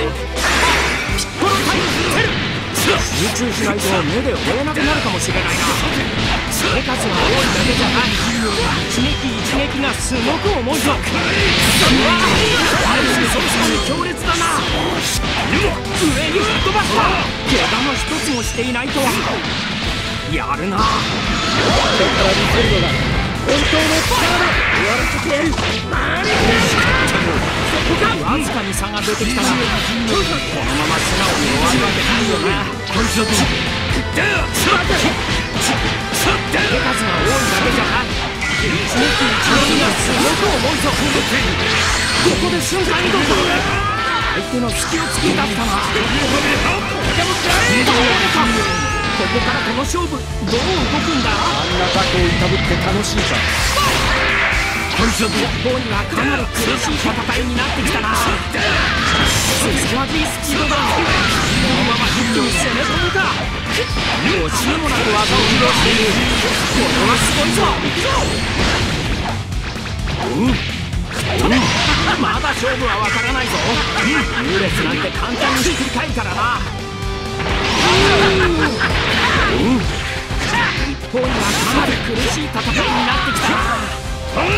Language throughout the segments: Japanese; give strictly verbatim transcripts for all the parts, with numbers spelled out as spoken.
でピッコロタイムゼル。集中しないと目で追えなくなるかもしれないな。手数が多いだけじゃない、一撃一撃がすごく重いぞ。うわある種そちらに強烈だな。上に吹っ飛ばした。怪我の一つもしていないとは。やるな。これから見せるのが本当の力だ。終わらせてやる。わずかに差が出てきたが、このまま素直に終わるわけないよな。こいつだと手数が多いだけじゃない、一撃一撃がすごく重いぞ。ここで瞬間移動だ。相手の隙を突き出したな。ここからこの勝負どう動くんだ。あんなタコをいたぶって楽しいか。ボーにはかなり苦しい戦いになってきたな。凄まじいスピードだ。このまま一気に攻め込むか。惜しみもなく技を披露している。これはすごいぞ。うんうん、まだ勝負は分からないぞ。優劣なんて簡単にひっくり返るからな。うん、一方にはかなり苦しい戦いになってきたな。いや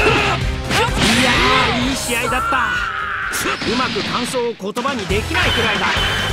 ー、いい試合だった。うまく感想を言葉にできないくらいだ。